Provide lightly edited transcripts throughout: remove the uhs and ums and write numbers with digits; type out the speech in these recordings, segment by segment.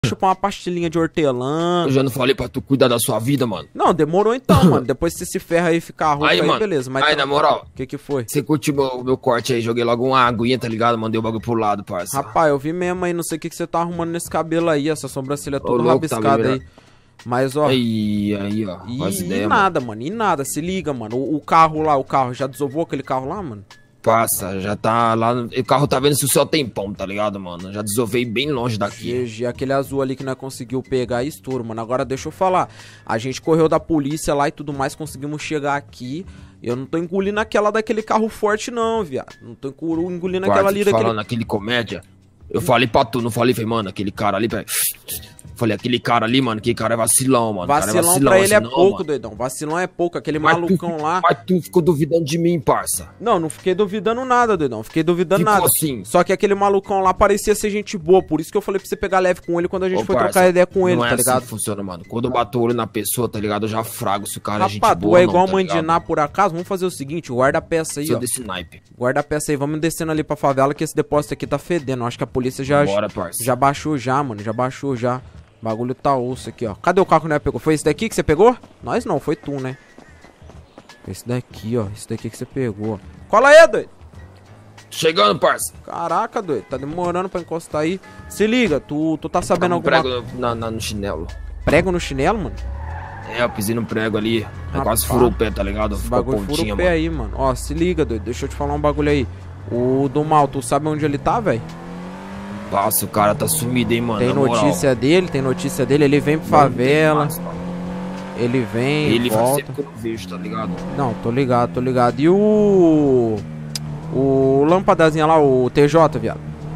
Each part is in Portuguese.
Chupar uma pastilhinha de hortelã. Eu já não falei pra tu cuidar da sua vida, mano. Não, demorou então, mano. Depois você se ferra aí e fica rouco aí, mano, beleza. Mas aí, na moral. O que foi? Você curtiu meu corte aí, joguei logo uma aguinha, tá ligado? Mandei o bagulho pro lado, parça. Rapaz, eu vi mesmo aí, não sei o que você tá arrumando nesse cabelo aí, essa sobrancelha toda louco, rabiscada tá aí. Mas, ó. Aí, ó. E nada, mano. E nada, se liga, mano. O carro lá, já desovou aquele carro lá, mano? Passa, já tá lá. O carro tá vendo se o céu tem pão, tá ligado, mano? Já desovei bem longe daqui. GG, aquele azul ali que nós conseguiu pegar e estouro, mano. Agora deixa eu falar. A gente correu da polícia lá e tudo mais, conseguimos chegar aqui. Eu não tô engolindo aquela daquele carro forte, não, viado. Não tô engolindo aquela ali daquele. Falando aquele comédia. Eu falei pra tu, não falei, mano, aquele cara ali, velho. Falei, aquele cara ali, mano, aquele cara é vacilão, mano. Vacilão pra ele é pouco, doidão. Vacilão é pouco, aquele malucão lá. Mas tu ficou duvidando de mim, parça. Não fiquei duvidando nada, doidão. Fiquei duvidando nada. Assim. Só que aquele malucão lá parecia ser gente boa. Por isso que eu falei pra você pegar leve com ele quando a gente foi trocar ideia com ele, tá ligado? Não é assim que funciona, mano. Quando eu bato o olho na pessoa, tá ligado? Eu já frago se o cara é gente boa. boa, tu é igual mandinar por acaso? Vamos fazer o seguinte, guarda a peça aí, ó. Desse naipe. Guarda a peça aí, vamos descendo ali pra favela que esse depósito aqui tá fedendo. Eu acho que a polícia já baixou já, mano. Já baixou já. O bagulho tá osso aqui, ó. Cadê o carro que nós pegou? Foi esse daqui que você pegou? Nós não, foi tu, né? Esse daqui, ó. Esse daqui que você pegou. Cola aí, doido. Chegando, parça. Caraca, doido. Tá demorando pra encostar aí. Se liga, tu tá sabendo alguma coisa? Prego no chinelo. Prego no chinelo, mano? É, eu pisei no prego ali. Aí quase furou o pé, tá ligado? Esse bagulho furou o pé aí, mano. Ó, se liga, doido. Deixa eu te falar um bagulho aí. O do mal, tu sabe onde ele tá, velho? Nossa, o cara tá sumido, hein, mano. Tem notícia dele, ele vem pra favela. Ele vem, ele volta. Sempre que eu vejo, tá ligado? Não, tô ligado. E o lampadazinha lá, o TJ, viado?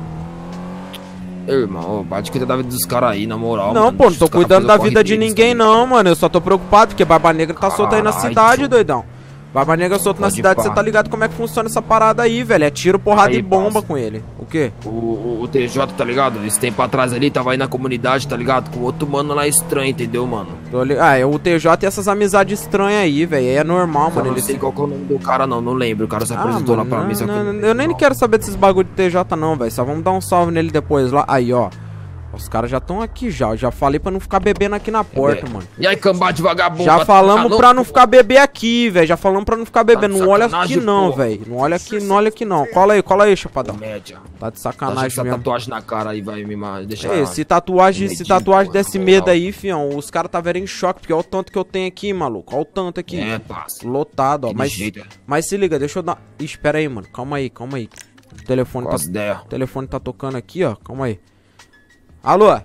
Ei, irmão, bate cuidar da vida dos caras aí, na moral. Não, mano, pô, não tô cuidando da vida de ninguém não, mano. Eu só tô preocupado porque Barba Negra tá solta aí na cidade, doidão. Barba Negra solto na cidade, você tá ligado como é que funciona essa parada aí, velho. É tiro, porrada e bomba com ele. O quê? O TJ, tá ligado? Esse tempo atrás ali, tava aí na comunidade, tá ligado? Com outro mano lá estranho, entendeu, mano? É o TJ e essas amizades estranhas aí, velho. É normal, mano. Eu não sei qual que é o nome do cara, não lembro. O cara se apresentou lá pra mim. Eu nem quero saber desses bagulho de TJ, não, velho. Só vamos dar um salve nele depois lá. Aí, ó. Os caras já estão aqui já. Eu já falei pra não ficar bebendo aqui na porta, mano. E aí, cambá de vagabundo. Já falamos pra não ficar beber aqui, velho. Já falamos pra não ficar bebendo. Não olha aqui não, velho. Não olha aqui não. Cola aí, chapadão. Tá de sacanagem mesmo. Essa tatuagem na cara aí vai me deixar. É, se tatuagem desse medo aí, fião, os caras tá vendo em choque. Porque olha o tanto que eu tenho aqui, maluco. Olha o tanto aqui. É, passa. Lotado, ó. Mas se liga, deixa eu dar. Espera aí, mano. Calma aí. O telefone tá tocando aqui, ó. Calma aí. Alô?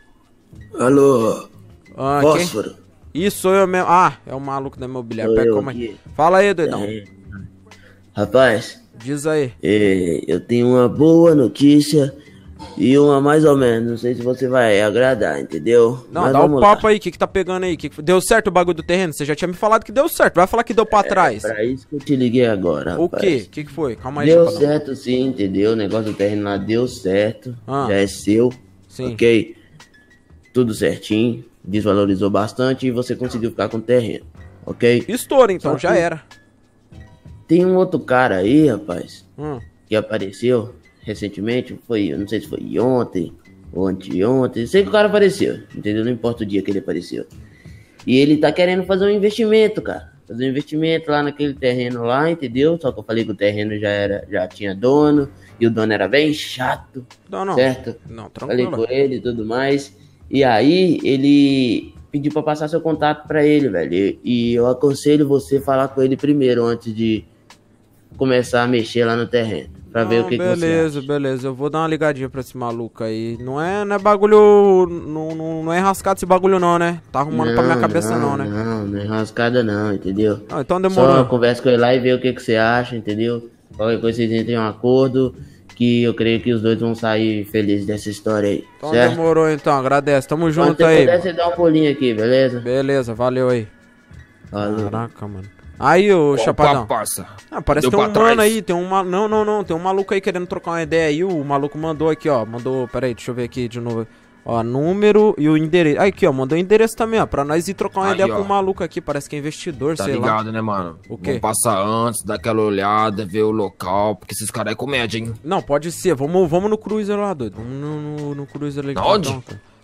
Fósforo. Isso, sou eu mesmo. Ah, é o maluco da imobiliária. Pega, calma aí. Fala aí, doidão. Rapaz. Diz aí. Eu tenho uma boa notícia e uma mais ou menos. Não sei se você vai agradar, entendeu? Não, dá um papo aí. O que tá pegando aí? Deu certo o bagulho do terreno? Você já tinha me falado que deu certo. Vai falar que deu pra trás. Pra isso que eu te liguei agora, rapaz. O quê? O que foi? Calma aí, Deu certo sim, entendeu? O negócio do terreno lá deu certo. Já é seu. Sim. Ok? Tudo certinho, desvalorizou bastante e você conseguiu ficar com o terreno, ok? Estouro, então, já era. Tem um outro cara aí, rapaz, que apareceu recentemente, eu não sei se foi ontem ou anteontem, sei que o cara apareceu, entendeu? Não importa o dia que ele apareceu. E ele tá querendo fazer um investimento, cara. Fazer um investimento lá naquele terreno lá, entendeu? Só que eu falei que o terreno já tinha dono, e o dono era bem chato, certo? Não, tranquilo. Falei com ele e tudo mais. E aí, ele pediu pra passar seu contato pra ele, velho. E eu aconselho você falar com ele primeiro, antes de começar a mexer lá no terreno. Pra ver o que você acha. Beleza. Eu vou dar uma ligadinha pra esse maluco aí. Não é bagulho... Não é enrascado esse bagulho não, né? Tá arrumando pra minha cabeça não, né? Não é enrascada não, entendeu? Então demorou. Só conversa com ele lá e vê o que você acha, entendeu? Qualquer coisa vocês entrem em um acordo, que eu creio que os dois vão sair felizes dessa história aí. Então certo? Demorou então, agradece. Tamo junto aí. Se puder, você dá um pulinho aqui, beleza? Beleza, valeu aí. Valeu. Caraca, mano. Aí, ô Chapadão. Parece que tem um mano aí, tem um tem um maluco aí querendo trocar uma ideia aí. O maluco mandou aqui, ó. Pera aí, deixa eu ver aqui de novo. Ó, número e o endereço. Aqui, ó, mandou o endereço também, ó. Pra nós ir trocar uma ideia com o maluco aqui. Parece que é investidor, sei lá. Tá ligado, né, mano? O quê? Vamos passar antes, dar aquela olhada, ver o local. Porque esses caras é comédia, hein? Não, pode ser. Vamos no cruiser lá, doido. Vamos no cruiser ali. Onde?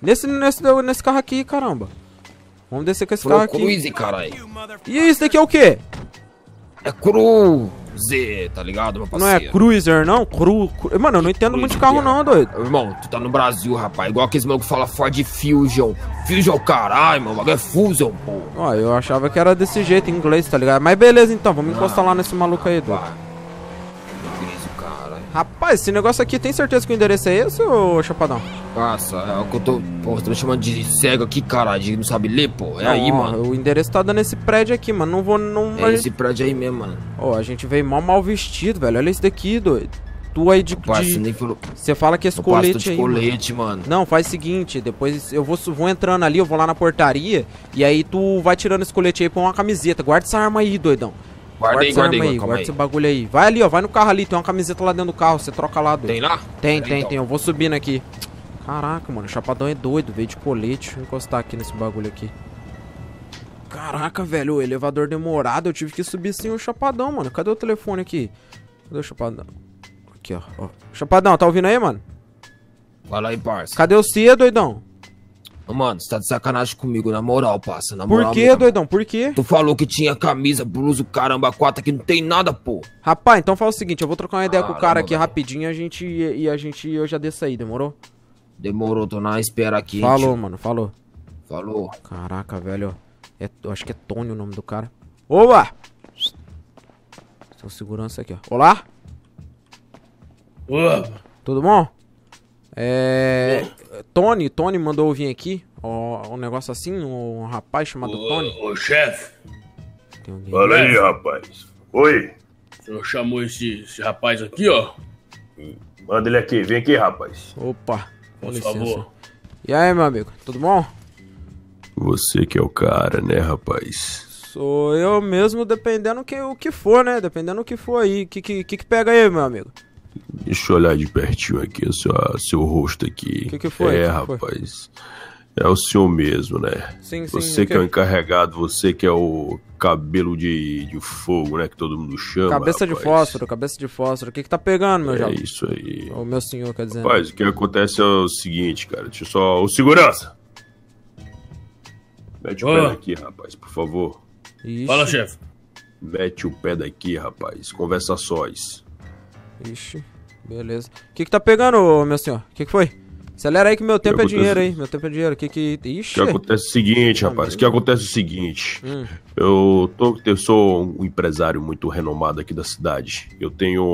Nesse carro aqui, caramba. Vamos descer com esse carro aqui. Cruise, caralho. E isso daqui é o quê? É Cruze, tá ligado, meu parceiro? Não é Cruiser, não? Mano, eu não entendo muito de carro, não, doido. Irmão, tu tá no Brasil, rapaz. Igual aqueles malucos que falam Ford Fusion. Fusion, caralho, mano. O bagulho é Fusion, pô. Ó, eu achava que era desse jeito, em inglês, tá ligado? Mas beleza, então. Vamos encostar lá nesse maluco aí, doido. Rapaz, esse negócio aqui, tem certeza que o endereço é esse, ô Chapadão? Nossa, é o que eu tô... Pô, você tá me chamando de cego aqui, caralho, de não sabe ler, pô. É não, aí, mano. O endereço tá dando esse prédio aqui, mano. Não vou... É esse prédio aí mesmo, mano. Ó, a gente veio mal vestido, velho. Olha isso daqui, doido. Tu aí de... Você fala que esse colete aí, colete, mano. Não, faz o seguinte, depois eu vou entrando ali, eu vou lá na portaria, e aí tu vai tirando esse colete aí pra uma camiseta. Guarda essa arma aí, doidão. Guarda esse bagulho aí. Vai ali, ó, vai no carro ali, tem uma camiseta lá dentro do carro, você troca lá, doido. Tem lá? Tem, eu vou subindo aqui. Caraca, mano, o Chapadão é doido, veio de colete. Deixa eu encostar aqui nesse bagulho aqui. Caraca, velho, o elevador demorado, eu tive que subir sem o Chapadão, mano. Cadê o telefone aqui? Cadê o Chapadão? Aqui, ó. Chapadão, tá ouvindo aí, mano? Fala aí, parça. Cadê o Cia, doidão? Mano, você tá de sacanagem comigo, na moral, parça. Na moral, por que, doidão? Por quê? Tu falou que tinha camisa, blusa, caramba, 4 aqui, não tem nada, pô. Rapaz, então fala o seguinte, eu vou trocar uma ideia com o cara aqui rapidinho eu já desço aí, demorou? Demorou, tô na espera aqui. Falou, mano, falou. Falou. Caraca, velho, eu acho que é Tony o nome do cara. Oba! Tem segurança aqui, ó. Olá? Olá. Tudo bom? Tony mandou eu vir aqui. Um negócio assim, um rapaz chamado Tony. Ô, chefe. Fala aí, rapaz. Oi. O senhor chamou esse rapaz aqui, ó. Manda ele aqui, vem aqui, rapaz. Opa, com por licença. favor. E aí, meu amigo, tudo bom? Você que é o cara, né, rapaz? Sou eu mesmo, dependendo o que for, né? Dependendo do que for aí. Que pega aí, meu amigo? Deixa eu olhar de pertinho aqui, seu rosto aqui. Que foi? Rapaz. É o senhor mesmo, né? Sim. Você que é o encarregado, você que é o cabelo de fogo, né? Que todo mundo chama. Cabeça de fósforo. O que tá pegando, meu jovem? É isso aí. O meu senhor, quer dizer. Rapaz, o que acontece é o seguinte, cara. Deixa eu só... Ô, segurança! Mete o pé daqui, rapaz, por favor. Ixi. Fala, chefe. Mete o pé daqui, rapaz. Conversa sós. Ixi, beleza. O que tá pegando, meu senhor? O que foi? Acelera aí que meu tempo é dinheiro aí. Meu tempo é dinheiro. Ixi. O que acontece é o seguinte, rapaz. O que acontece é o seguinte. Eu sou um empresário muito renomado aqui da cidade. Eu tenho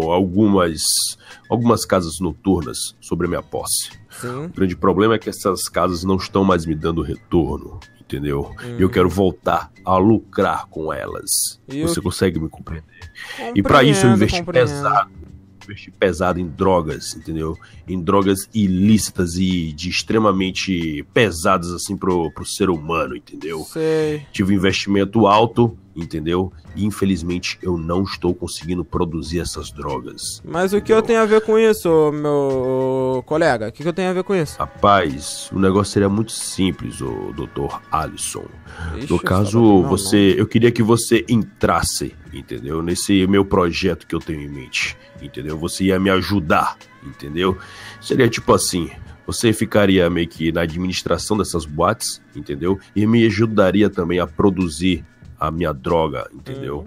algumas casas noturnas sobre a minha posse. Sim. O grande problema é que essas casas não estão mais me dando retorno. Entendeu? Eu quero voltar a lucrar com elas. Você consegue me compreender? E pra isso eu investi pesado em drogas, entendeu? Em drogas ilícitas e de extremamente pesadas assim pro ser humano, entendeu? Sei. Tive um investimento alto, entendeu? E infelizmente eu não estou conseguindo produzir essas drogas. Mas o que eu tenho a ver com isso, meu colega? O que eu tenho a ver com isso? Rapaz, o negócio seria muito simples, o Dr. Alisson. Ixi, no caso, eu queria que você entrasse, entendeu? Nesse meu projeto que eu tenho em mente, entendeu? Você ia me ajudar, entendeu? Seria tipo assim, você ficaria meio que na administração dessas boates, entendeu? E me ajudaria também a produzir a minha droga, entendeu?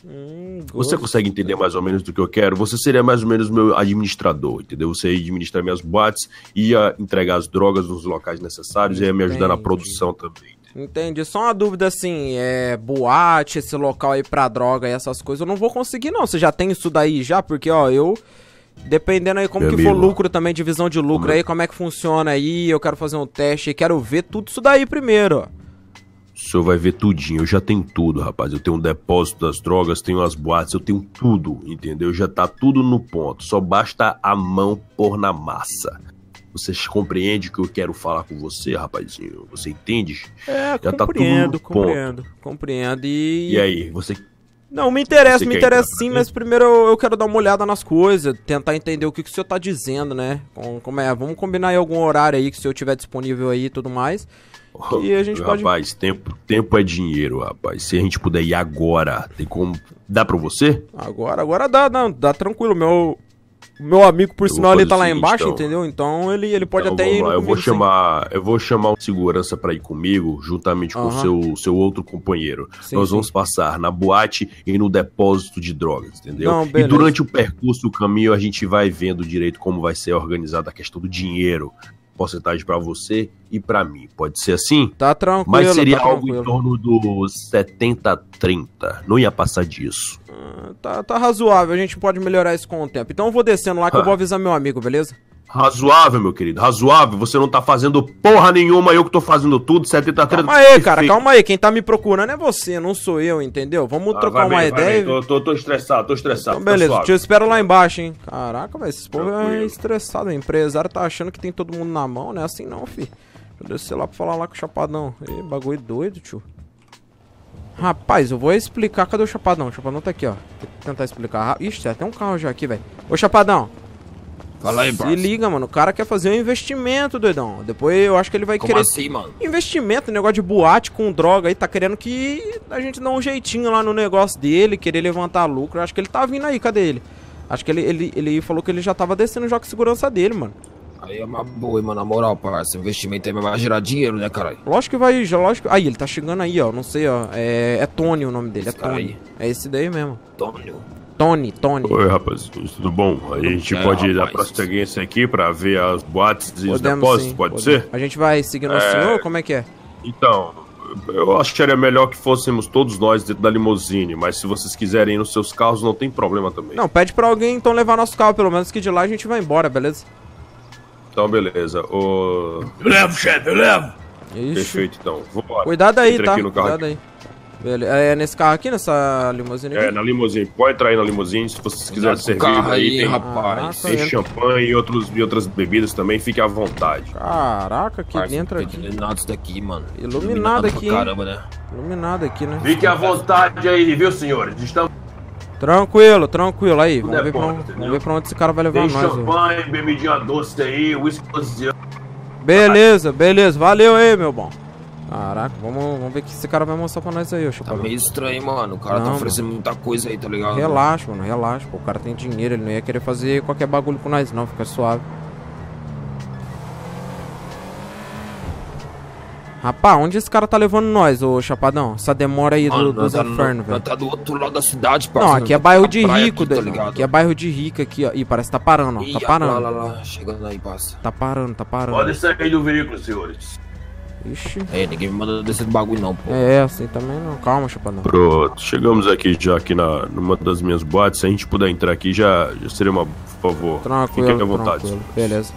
Você consegue entender mais ou menos do que eu quero? Você seria mais ou menos meu administrador, entendeu? Você ia administrar minhas boates, ia entregar as drogas nos locais necessários e ia me ajudar na produção também. Entendi. Só uma dúvida assim, boate, esse local aí pra droga e essas coisas, eu não vou conseguir não. Você já tem isso daí já? Porque, ó, dependendo aí como que for lucro também, divisão de lucro aí, como é que funciona aí, eu quero fazer um teste e quero ver tudo isso daí primeiro, ó. O senhor vai ver tudinho, eu já tenho tudo, rapaz. Eu tenho um depósito das drogas, tenho as boates, eu tenho tudo, entendeu? Já tá tudo no ponto, só basta a mão pôr na massa. Você compreende o que eu quero falar com você, rapazinho? Você entende? Já tá tudo no ponto. Compreendo. E aí, você... Não, me interessa sim, mas primeiro eu quero dar uma olhada nas coisas, tentar entender o que o senhor tá dizendo, né? Como é, vamos combinar aí algum horário aí que o senhor tiver disponível aí e tudo mais. E a gente rapaz, tempo é dinheiro, rapaz. Se a gente puder ir agora, tem como... Dá pra você? Agora dá tranquilo. O meu amigo, por sinal, ele tá lá embaixo, entendeu? Então ele pode até ir. Eu vou chamar um segurança pra ir comigo, juntamente com o seu outro companheiro. Nós vamos passar na boate e no depósito de drogas, entendeu? Não, e durante o percurso, o caminho, a gente vai vendo direito como vai ser organizada a questão do dinheiro. Porcentagem pra você e pra mim. Pode ser assim? Tá tranquilo. Mas seria algo em torno dos 70-30. Não ia passar disso. Tá razoável. A gente pode melhorar isso com o tempo. Então eu vou descendo lá que eu vou avisar meu amigo, beleza? Razoável, meu querido. Razoável. Você não tá fazendo porra nenhuma. Eu que tô fazendo tudo. 70-30. Calma aí, cara. Calma aí. Quem tá me procurando é você, não sou eu, entendeu? Vamos trocar uma ideia. Tô estressado. Então, beleza. Te espero lá embaixo, hein? Caraca, velho. Esse povo é estressado. O empresário tá achando que tem todo mundo na mão, né? Assim não, fi. Deixa eu descer lá pra falar lá com o Chapadão. Ih, bagulho doido, tio. Rapaz, eu vou explicar. Cadê o Chapadão? O Chapadão tá aqui, ó. Vou tentar explicar. Ixi, tem até um carro já aqui, velho. Ô, Chapadão. Fala aí, Se liga, mano. O cara quer fazer um investimento, doidão. Depois eu acho que ele vai querer... assim, mano? Investimento, negócio de boate com droga aí. Tá querendo que a gente dê um jeitinho lá no negócio dele, querer levantar lucro. Eu acho que ele tá vindo aí. Cadê ele? Acho que ele falou que ele já tava descendo o jogo de segurança dele, mano. Aí é uma boa, mano. Na moral, parça. Investimento aí vai gerar dinheiro, né, caralho? Lógico que vai, lógico. Aí, ele tá chegando aí, ó. Não sei, ó. É Tony o nome dele. É Tony. É esse daí mesmo. Tony. Oi, rapaz, tudo bom? Aí a gente pode dar prosseguência aqui pra ver as boates e os depósitos, pode ser? A gente vai seguindo o senhor? Como é que é? Então, eu acharia melhor que fôssemos todos nós dentro da limusine, mas se vocês quiserem ir nos seus carros, não tem problema também. Não, pede pra alguém então levar nosso carro, pelo menos que de lá a gente vai embora, beleza? Então, beleza. Eu levo, chefe, eu levo. Ixi. Perfeito, então. Vambora. Cuidado aí, Entra tá? aqui no carro. Cuidado aí. É nesse carro aqui, nessa limusine aqui? É, na limusine. Pode entrar aí na limusine, se vocês quiserem servir. Carro aí, tem, rapaz. Tem champanhe e outras bebidas também, fique à vontade. Caraca, aqui dentro aqui. Iluminado isso daqui, mano. Iluminado aqui, caramba, né? Iluminado aqui, né? Fique à vontade aí, viu, senhores? Estamos... Tranquilo. Aí, vamos ver pra onde esse cara vai levar tem nós. Champanhe, bebidinha doce aí, whisky doce. Beleza. Valeu aí, meu bom. Caraca, vamos ver o que esse cara vai mostrar pra nós aí, ô Chapadão. Tá meio estranho, mano. O cara tá oferecendo muita coisa aí, tá ligado? Relaxa, mano, relaxa. Pô, o cara tem dinheiro, ele não ia querer fazer qualquer bagulho com nós, não. Fica suave. Rapaz, onde esse cara tá levando nós, ô Chapadão? Essa demora aí dos infernos, velho. Tá do outro lado da cidade, parceiro. Não, aqui é bairro de rico, tá ligado? Aqui é bairro de rico aqui, ó. Ih, parece que tá parando, ó. Tá parando. Lá. Chegando aí, parça. Tá parando. Pode sair do veículo, senhores. Ixi. Ninguém me manda descer do bagulho, não, pô. Assim também não. Calma, Chapadão. Pronto, chegamos aqui já aqui numa das minhas boates. Se a gente puder entrar aqui, já seria uma... Por favor, tranquilo, fiquem à vontade. Tranquilo. Beleza.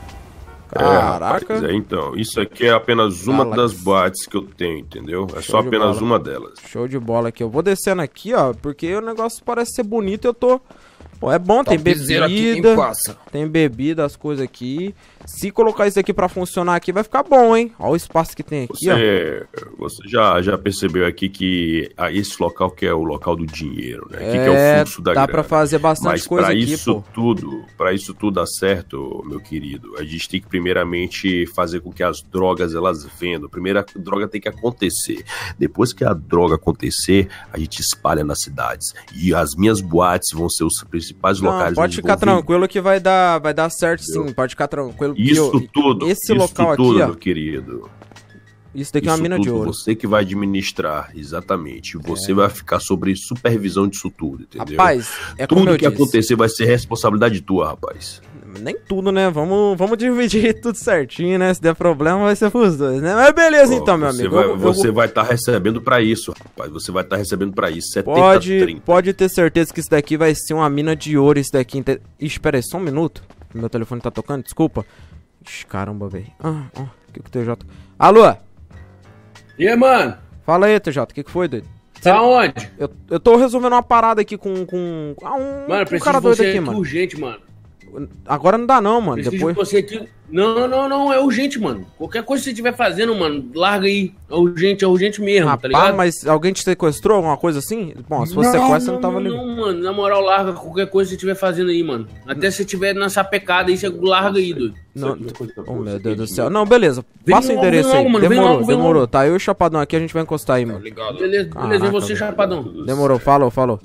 Caraca. Rapaz, então, isso aqui é apenas uma das boates que eu tenho, entendeu? É só apenas uma delas. Show de bola aqui. Eu vou descendo aqui, ó, porque o negócio parece ser bonito e eu tô... Pô, é bom, tem bebida, tem bebida, as coisas aqui. Se colocar isso aqui pra funcionar aqui, vai ficar bom, hein? Olha o espaço que tem aqui, Você já percebeu aqui que esse local que é o local do dinheiro, né? Aqui que é o fluxo da grana. Dá pra fazer bastante coisa aqui, Pra isso tudo dar certo, meu querido, a gente tem que primeiramente fazer com que as drogas, elas vendam. Primeiro a droga tem que acontecer. Depois que a droga acontecer, a gente espalha nas cidades. E as minhas boates vão ser os principais locais. Pode ficar tranquilo que vai dar certo, sim. Pode ficar tranquilo. Isso tudo, aqui, ó, meu querido. Isso daqui é uma mina de ouro. Você que vai administrar, exatamente. Você vai ficar sobre supervisão disso tudo, entendeu? Rapaz, tudo que acontecer vai ser responsabilidade tua, rapaz. Nem tudo, né? Vamos dividir tudo certinho, né? Se der problema, vai ser pros dois, né? Mas beleza, então, meu amigo. Você vai estar recebendo pra isso, rapaz. Você vai estar recebendo pra isso. 70-30. Pode ter certeza que isso daqui vai ser uma mina de ouro. Isso daqui. Ixi, pera aí, só um minuto. Meu telefone tá tocando, desculpa. Ixi, caramba, velho. O que o TJ... Alô? E aí, mano? Fala aí, TJ, o que foi, doido? Tá onde? Eu tô resolvendo uma parada aqui com mano, preciso cara doido aqui, mano. Urgente, mano. Agora não dá não, mano. Preciso depois... de você aqui. Não, é urgente, mano. Qualquer coisa que você estiver fazendo, mano, larga aí. É urgente mesmo, tá ligado? Mas alguém te sequestrou, alguma coisa assim? Bom, se fosse sequestro, não tava ali. Não, mano, na moral, larga qualquer coisa que você estiver fazendo aí, mano. Até se você estiver nessa pecada aí, você larga aí, doido. Não, oh, meu Deus do céu. Não, beleza. Passa o endereço aí. Mano, demorou. Tá, eu e o Chapadão aqui, a gente vai encostar aí, mano. Beleza, e você, Chapadão? Demorou, falou.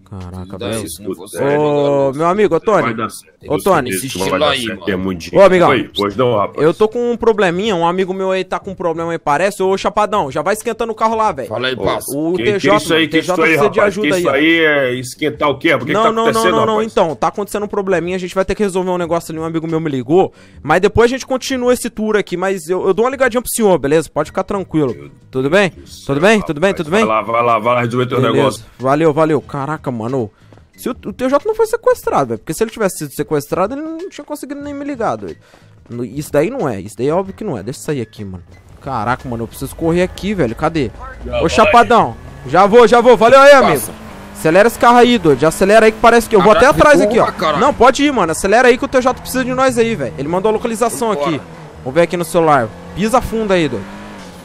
Caraca, velho. Ô, meu amigo, ô Tony. Ô, Tony. Ô, amigão. Eu tô com um probleminha, um amigo meu aí tá com um problema aí, parece. Ô, Chapadão, já vai esquentando o carro lá, velho. Fala aí, parça. O TJ precisa de ajuda aí. Isso aí é esquentar o quê? Não, então, tá acontecendo um probleminha, a gente vai ter que resolver um negócio ali, um amigo meu me ligou, mas depois a gente continua esse tour aqui, mas eu dou uma ligadinha pro senhor, beleza? Pode ficar tranquilo. Tudo bem? Tudo bem? Vai lá resolver teu negócio. Valeu. Caraca, mano. Se o TJ não foi sequestrado, velho. Porque se ele tivesse sido sequestrado, ele não tinha conseguido nem me ligar, doido. Isso daí não é. Isso daí é óbvio que não é. Deixa eu sair aqui, mano. Caraca, mano. Eu preciso correr aqui, velho. Cadê? Ô, Chapadão. Já vou. Valeu aí, amigo. Acelera esse carro aí, doido. Já acelera aí que parece que eu vou até atrás aqui, ó. Não, pode ir, mano. Acelera aí que o TJ precisa de nós aí, velho. Ele mandou a localização aqui. Vou ver aqui no celular. Pisa fundo aí, doido.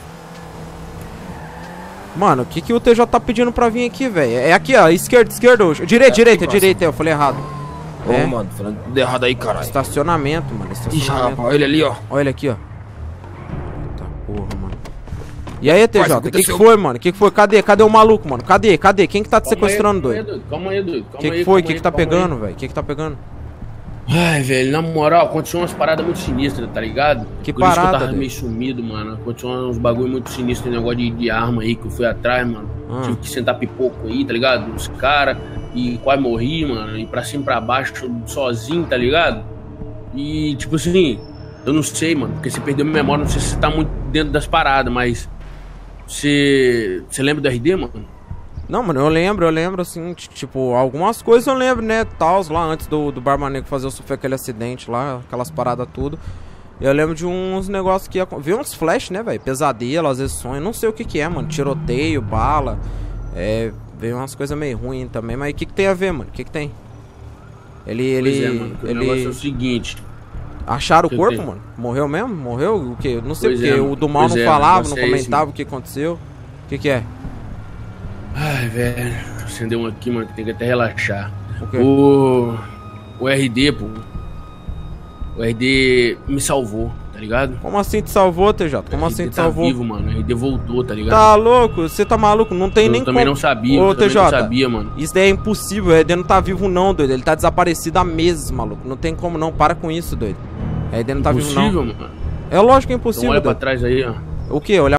Mano, o que o TJ tá pedindo pra vir aqui, velho? É aqui, ó, esquerda. Direita, eu falei errado. Ô, mano, falando tudo errado aí, caralho. Estacionamento, mano, Ixi, rapaz, olha ele ali, ó. Olha ele aqui, ó. Eita porra, mano. E aí, TJ, o que foi, mano? O que foi? Cadê o maluco, mano? Cadê? Quem que tá te sequestrando, doido? Calma aí, doido. O que foi? O que tá pegando, velho? O que tá pegando? Ai, velho, na moral, aconteceu umas paradas muito sinistras, tá ligado? Que parada, isso que eu tava meio sumido, mano. Aconteceu uns bagulho muito sinistro, tem negócio de arma aí que eu fui atrás, mano. Tive que sentar pipoco aí, tá ligado? Os caras, e quase morri, mano. E pra cima e pra baixo, sozinho, tá ligado? E, tipo assim, eu não sei, mano, porque você perdeu minha memória, não sei se você tá muito dentro das paradas, mas... Você lembra do RD, mano? Não, mano, eu lembro, assim, tipo, algumas coisas eu lembro, né, tals, lá antes do Barmanego sofrer aquele acidente lá, aquelas paradas tudo. Eu lembro de uns negócios que ia... Veio uns flash, né, velho, pesadelo, às vezes sonho, não sei o que é, mano, tiroteio, bala, veio umas coisas meio ruins também, mas o que tem a ver, mano, o que tem? Pois é, mano, o negócio é o seguinte... Acharam o corpo, mano? Morreu mesmo? Morreu? O quê? Não sei porque o do mal não falava, não comentava o que aconteceu. O que é? Ai, velho, acendeu um aqui, mano, que tem que até relaxar. O RD, pô. O RD me salvou, tá ligado? Como assim te salvou, TJ? Como assim te salvou? Vivo, mano. O RD voltou, tá ligado? Tá louco? Você tá maluco? Não tem nem como. Eu também não sabia, Ô, TJ, não sabia, mano. Isso daí é impossível. O RD não tá vivo, não, doido. Ele tá desaparecido há meses, maluco. Não tem como, não. Para com isso, doido. O RD não tá vivo, não. Impossível, mano. É lógico que é impossível. Então olha pra trás aí, ó. O quê? Olha